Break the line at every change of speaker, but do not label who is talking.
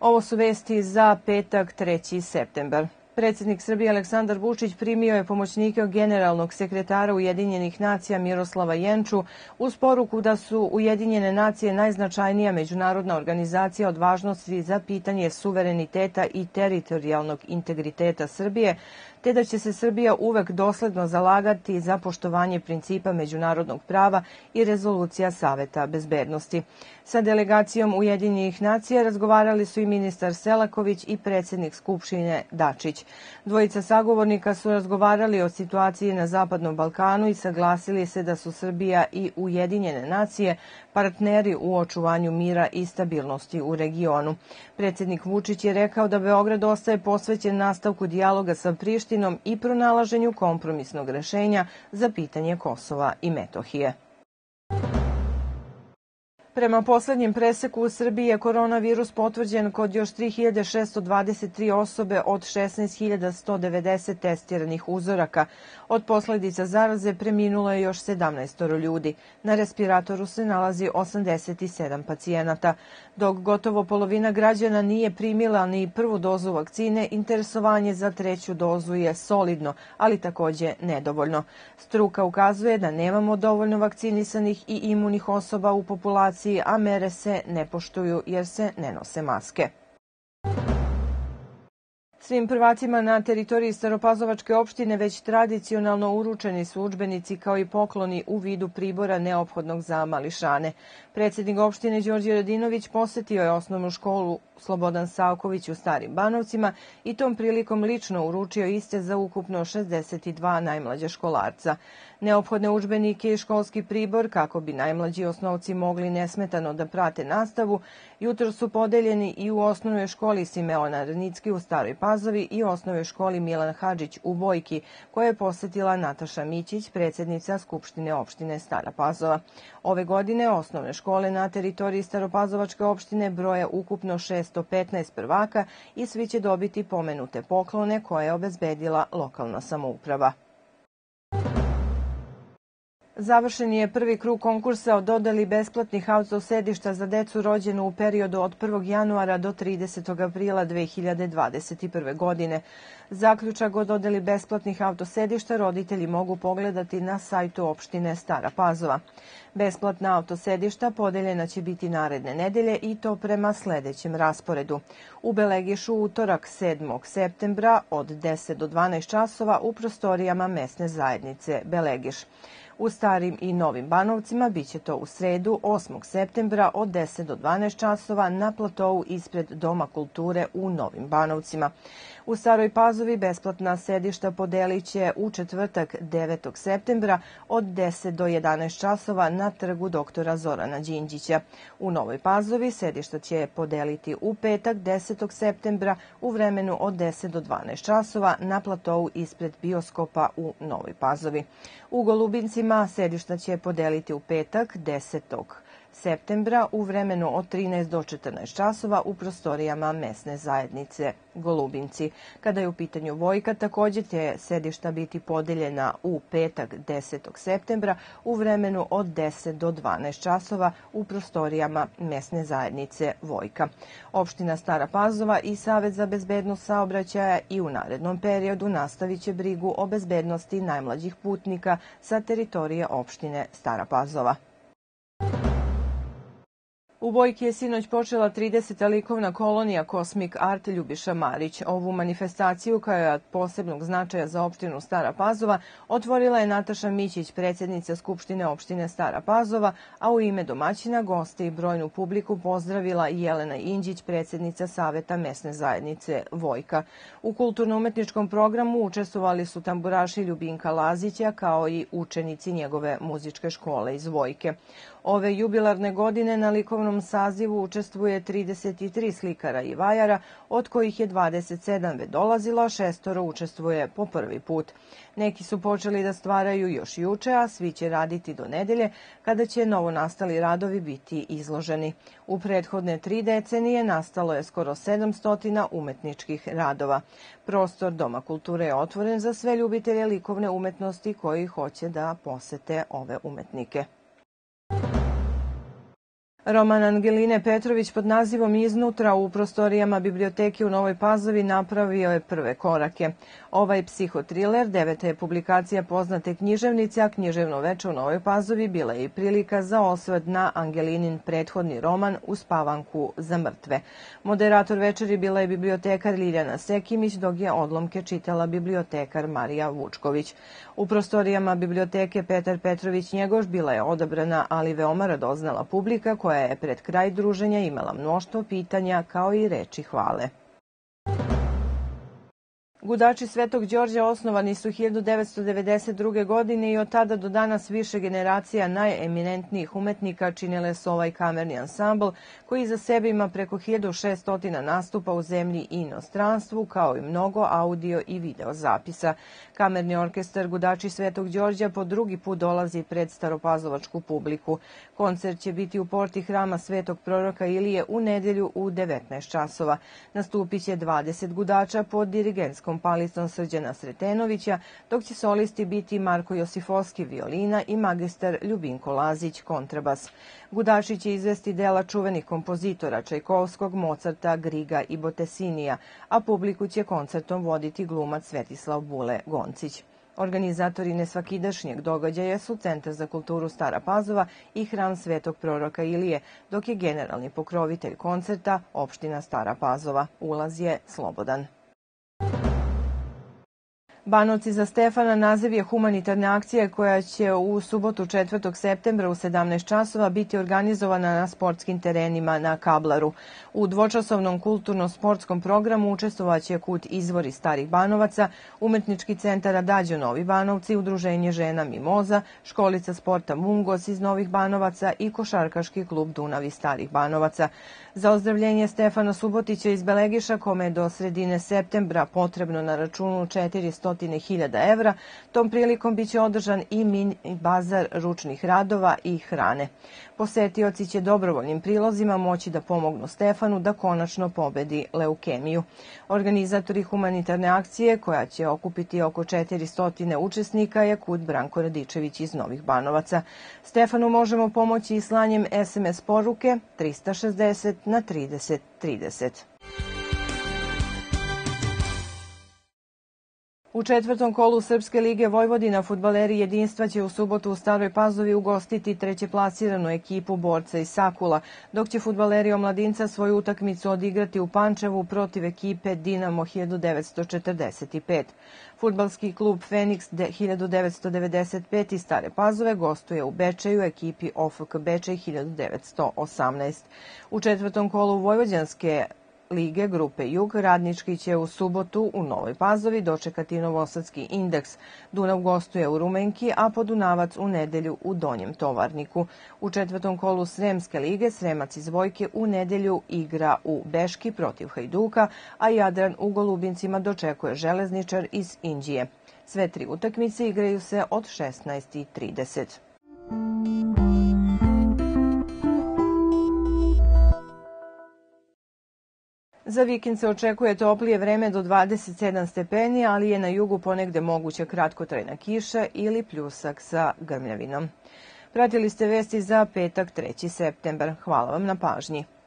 Ovo su vesti za petak 3. septembar. Predsjednik Srbije Aleksandar Vučić primio je pomoćnike generalnog sekretara Ujedinjenih nacija Miroslava Jenču uz poruku da su Ujedinjene nacije najznačajnija međunarodna organizacija od važnosti za pitanje suvereniteta i teritorijalnog integriteta Srbije, te da će se Srbija uvek dosledno zalagati za poštovanje principa međunarodnog prava i rezolucija Saveta bezbednosti. Sa delegacijom Ujedinjenih nacija razgovarali su i ministar Selaković i predsjednik Skupštine Dačić. Dvojica sagovornika su razgovarali o situaciji na Zapadnom Balkanu i saglasili se da su Srbija i Ujedinjene nacije partneri u očuvanju mira i stabilnosti u regionu. Predsjednik Vučić je rekao da Beograd ostaje posvećen nastavku dijaloga sa Prištinom i pronalaženju kompromisnog rešenja za pitanje Kosova i Metohije. Prema poslednjem preseku u Srbiji je koronavirus potvrđen kod još 3623 osobe od 16.190 testiranih uzoraka. Od posledica zaraze preminulo je još 17 ljudi. Na respiratoru se nalazi 87 pacijenata. Dok gotovo polovina građana nije primila ni prvu dozu vakcine, interesovanje za treću dozu je solidno, ali takođe nedovoljno. Struka ukazuje da nemamo dovoljno vakcinisanih i imunih osoba u populaciji, a mere se ne poštuju jer se ne nose maske. Svim prvacima na teritoriji Staropazovačke opštine već tradicionalno uručeni su udžbenici kao i pokloni u vidu pribora neophodnog za mališane. Predsjednik opštine Đorđe Radinović posetio je osnovnu školu Slobodan Savković u Starim Banovcima i tom prilikom lično uručio iste za ukupno 62 najmlađa školarca. Neophodne udžbenike i školski pribor, kako bi najmlađi osnovci mogli nesmetano da prate nastavu, jutro su podeljeni i u osnovnoj školi Simeona Ranicki u Staroj Pazovi i osnovnoj školi Milan Hadžić u Bojki, koje je posetila Nataša Mićić, predsjednica Skupštine opštine Stara Pazova. Ove godine osnovne škole na teritoriji Staropazovačke opštine broje ukupno 615 prvaka i svi će dobiti pomenute poklone koje je obezbedila lokalna samouprava. Završen je prvi krug konkursa o dodeli besplatnih autosedišta za decu rođenu u periodu od 1. januara do 30. aprila 2021. godine. Zaključak o dodeli besplatnih autosedišta roditelji mogu pogledati na sajtu opštine Stara Pazova. Besplatna autosedišta podeljena će biti naredne nedelje i to prema sledećem rasporedu. U Belegišu utorak 7. septembra od 10 do 12 časova u prostorijama mesne zajednice Belegiš. U Starim i Novim Banovcima biće to u sredu 8. septembra od 10 do 12 časova na platovu ispred Doma kulture u Novim Banovcima. U Staroj Pazovi besplatna sedišta podelit će u četvrtak 9. septembra od 10 do 11 časova na trgu doktora Zorana Đinđića. U Novoj Pazovi sedišta će podeliti u petak 10. septembra u vremenu od 10 do 12 časova na platovu ispred bioskopa u Novoj Pazovi. U Golubincima sedišta će podeliti u petak 10. septembra u vremenu od 13 do 14 časova u prostorijama mesne zajednice Golubinci. Kada je u pitanju Vojka, takođe će sedišta biti podeljena u petak 10. septembra u vremenu od 10 do 12 časova u prostorijama mesne zajednice Vojka. Opština Stara Pazova i Savet za bezbednost saobraćaja i u narednom periodu nastavit će brigu o bezbednosti najmlađih putnika sa teritorije opštine Stara Pazova. U Bojki je sinoć počela 30. likovna kolonija Cosmic Art Ljubiša Marić. Ovu manifestaciju, koja je od posebnog značaja za opštinu Stara Pazova, otvorila je Nataša Mićić, predsjednica Skupštine opštine Stara Pazova, a u ime domaćina, goste i brojnu publiku pozdravila i Jelena Inđić, predsjednica Saveta mesne zajednice Vojka. U kulturno-umetničkom programu učestvovali su tamburaši Ljubinka Lazića, kao i učenici njegove muzičke škole iz Vojke. Ove jubilarne godine na likovnom sazivu učestvuje 33 slikara i vajara, od kojih je 27 već dolazilo, a 6 učestvuje po prvi put. Neki su počeli da stvaraju još juče, a svi će raditi do nedelje, kada će novonastali radovi biti izloženi. U prethodne 3 decenije nastalo je skoro 700 umetničkih radova. Prostor Doma kulture je otvoren za sve ljubitelje likovne umetnosti koji hoće da posete ove umetnike. Roman Angeline Petrović pod nazivom Iznutra u prostorijama biblioteke u Novoj Pazovi napravio je prve korake. Ovaj psihotriler, 9. je publikacija poznate književnice, a književno veče u Novoj Pazovi bila je i prilika za osvrt na Angelinin prethodni roman Uspavanku za mrtve. Moderator večeri bila je bibliotekar Ljiljana Sekimić, dok je odlomke čitala bibliotekar Marija Vučković. U prostorijama biblioteke Petar Petrović Njegoš bila je odabrana, ali veoma radoznala publika koja je pred kraj druženja imala mnoštvo pitanja kao i reči hvale. Gudači Svetog Đorđa osnovani su 1992. godine i od tada do danas više generacija najeminentnijih umetnika činile su ovaj kamerni ansambl koji za sebe ima preko 1600 nastupa u zemlji i inostranstvu, kao i mnogo audio i video zapisa. Kamerni orkestar Gudači Svetog Đorđa po drugi put dolazi pred staropazovačku publiku. Koncert će biti u porti hrama Svetog proroka Ilije u nedelju u 19 časova. Nastupit će 20 gudača pod dirigentskom palicom Srđana Sretenovića, dok će solisti biti Marko Josifovski violina i magistar Ljubinko Lazić kontrabas. Gudači će izvesti dela čuvenih kompozitora Čajkovskog, Mozarta, Griga i Botesinija, a publiku će koncertom voditi glumac Svetislav Bule Goncić. Organizatori nesvakidašnjeg događaja su Centar za kulturu Stara Pazova i Hram Svetog proroka Ilije, dok je generalni pokrovitelj koncerta opština Stara Pazova. Ulaz je slobodan. Banovci za Stefana naziv je humanitarne akcije koja će u subotu 4. septembra u 17 časova biti organizovana na sportskim terenima na Kablaru. U dvočasovnom kulturno-sportskom programu učestvovaće Kut Izvori Starih Banovaca, Umetnički centar Adađo Novi Banovci, Udruženje žena Mimoza, Školica sporta Mungos iz Novih Banovaca i Košarkaški klub Dunav iz Starih Banovaca. Za ozdravljenje Stefana Subotića iz Belegiša, kome je do sredine septembra potrebno na računu 400.000 evra, tom prilikom biće održan i mini bazar ručnih radova i hrane. Posetioci će dobrovoljnim prilozima moći da pomognu Stefanu da konačno pobedi leukemiju. Organizatori humanitarne akcije, koja će okupiti oko 400 učesnika, je Kut Branko Radičević iz Novih Banovaca. Stefanu možemo pomoći i slanjem SMS poruke 360 na 30 30. U četvrtom kolu Srpske lige Vojvodina fudbaleri Jedinstva će u subotu u Staroj Pazovi ugostiti trećeplasiranu ekipu Borca iz Sakula, dok će fudbaleri Omladinca svoju utakmicu odigrati u Pančevu protiv ekipe Dinamo 1945. Fudbalski klub Feniks 1995 iz Stare Pazove gostuje u Bečeju ekipi OFK Bečej 1918. U četvrtom kolu Vojvođanske lige grupe Jug Radnički će u subotu u Novoj Pazovi dočekati Novosadski Indeks. Dunav gostuje u Rumenki, a Podunavac u nedelju u Donjem Tovarniku. U četvrtom kolu Sremske lige Sremac iz Vojke u nedelju igra u Beški protiv Hajduka, a Jadran u Golubincima dočekuje Železničar iz Inđije. Sve tri utakmice igraju se od 16:30. Za vikend se očekuje toplije vreme do 27 stepeni, ali je na jugu ponegde moguća kratkotrajna kiša ili pljusak sa grmljavinom. Pratili ste vesti za petak 3. septembar. Hvala vam na pažnji.